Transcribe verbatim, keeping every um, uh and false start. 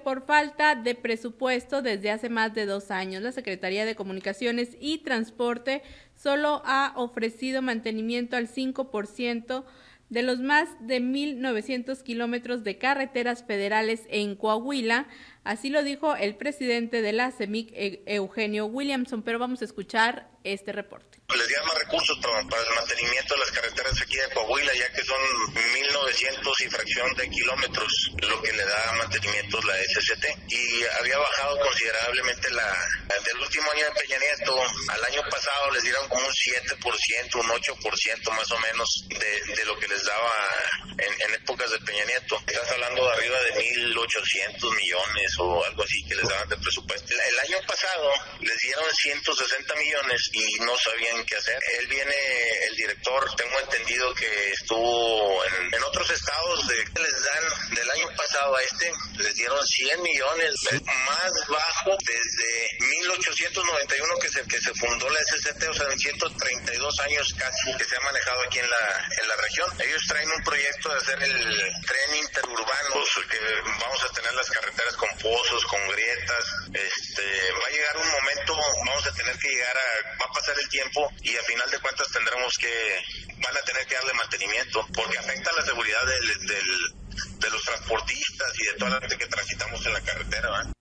por falta de presupuesto desde hace más de dos años. La Secretaría de Comunicaciones y Transporte solo ha ofrecido mantenimiento al cinco por ciento de los más de mil novecientos kilómetros de carreteras federales en Coahuila. Así lo dijo el presidente de la CEMIC, Eugenio Williamson, pero vamos a escuchar este reporte. Les dieron más recursos para, para el mantenimiento de las carreteras aquí de Coahuila, ya que son mil novecientos y fracción de kilómetros lo que le da mantenimiento la S C T. Y había bajado considerablemente la del último año de Peña Nieto. Al año pasado les dieron como un siete por ciento, un ocho por ciento más o menos de, de lo que les daba en, en épocas de Peña Nieto. Estás hablando de arriba de mil ochocientos millones o algo así que les daban de presupuesto. El año pasado les dieron ciento sesenta millones y no sabían qué hacer. Él viene, el director, tengo entendido que estuvo en, en otros estados, de, les dan del año pasado a este, les dieron cien millones, el más bajo desde mil ochocientos noventa y uno que se, que se fundó la S C T, o sea, en ciento treinta y dos años casi que se ha manejado aquí en la, en la región. Ellos traen un proyecto de hacer el tren interurbano, pues, que vamos a tener las carreteras con pozos, con grietas. Este, va a llegar un momento, vamos a tener que llegar a, va a pasar el tiempo y a final de cuentas tendremos que, van a tener que darle mantenimiento, porque afecta la seguridad del, del, de los transportistas y de toda la gente que transitamos en la carretera, ¿verdad?